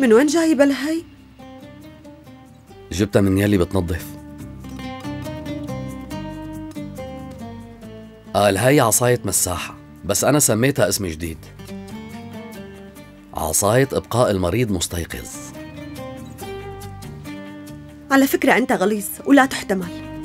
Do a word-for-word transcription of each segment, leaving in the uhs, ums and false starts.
من وين جايبة لهي؟ جبتها من يلي بتنظف. قال هي عصاية مساحة، بس أنا سميتها اسم جديد، عصاية إبقاء المريض مستيقظ. على فكرة أنت غليظ ولا تحتمل.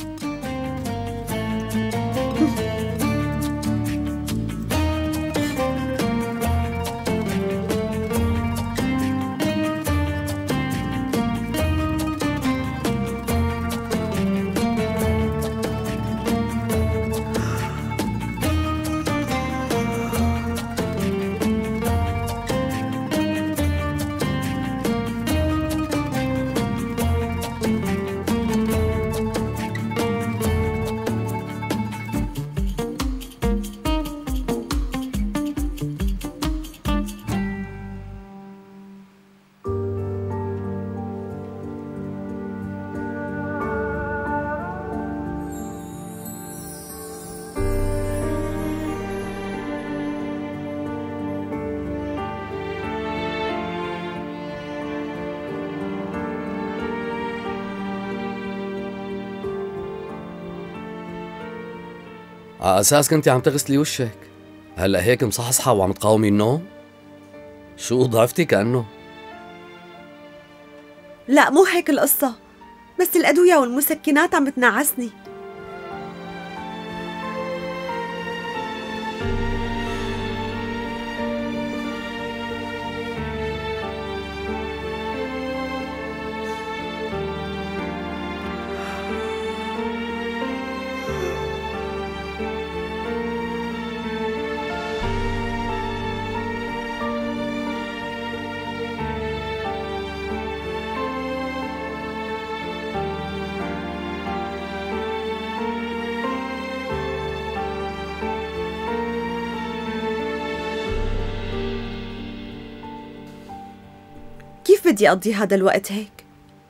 على أساس كنتي عم تغسلي وشك، هلأ هيك مصحصحة وعم تقاومي النوم؟ شو ضعفتي كأنه؟ لا مو هيك القصة، بس الأدوية والمسكنات عم بتنعسني. كيف بدي أقضي هذا الوقت هيك؟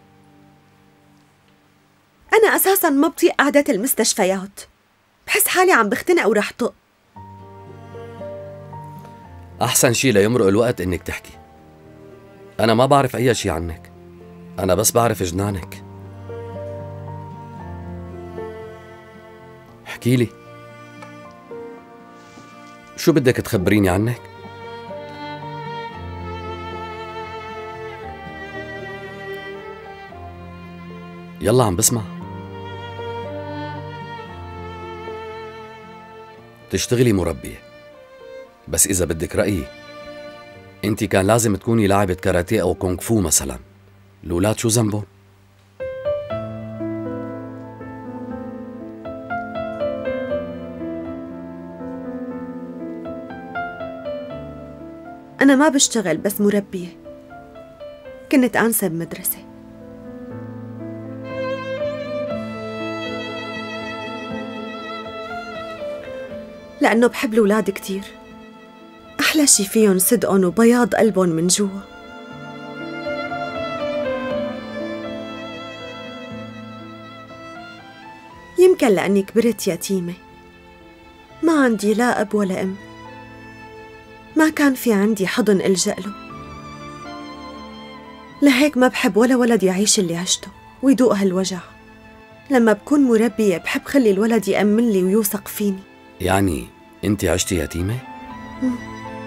أنا أساساً ما بطيق قعدة المستشفيات، بحس حالي عم بختنق ورح طق. أحسن شي ليمرق الوقت إنك تحكي. أنا ما بعرف أي شي عنك، أنا بس بعرف جنانك. احكي لي، شو بدك تخبريني عنك؟ يلا عم بسمع. تشتغلي مربية، بس إذا بدك رأيي، أنت كان لازم تكوني لاعبة كاراتيه أو كونغ فو مثلا. الأولاد شو ذنبهم؟ أنا ما بشتغل بس مربية، كنت آنسة بمدرسة. لأنه بحب الأولاد كتير، أحلى شي فيهم صدقهم وبياض قلبهم من جوا. يمكن لأني كبرت يتيمة، ما عندي لا أب ولا أم، ما كان في عندي حضن ألجأ له، لهيك ما بحب ولا ولد يعيش اللي عشته ويدوق هالوجع. لما بكون مربية بحب خلي الولد يأمن لي ويوثق فيني. يعني أنت عشتي يتيمة؟ مم.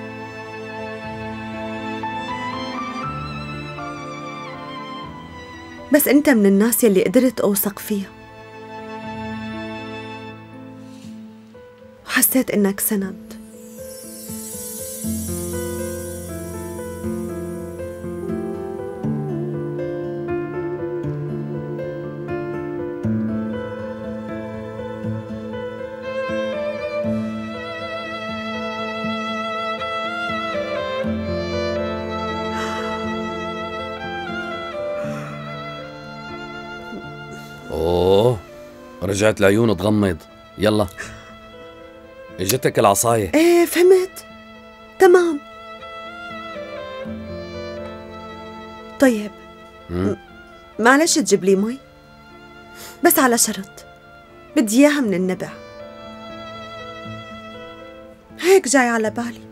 بس أنت من الناس يلي قدرت أوثق فيها، وحسيت إنك سند. أوه، رجعت العيون تغمض. يلا اجتك العصاية. ايه فهمت، تمام. طيب معلش تجيب لي مي، بس على شرط، بدي اياها من النبع، هيك جاي على بالي.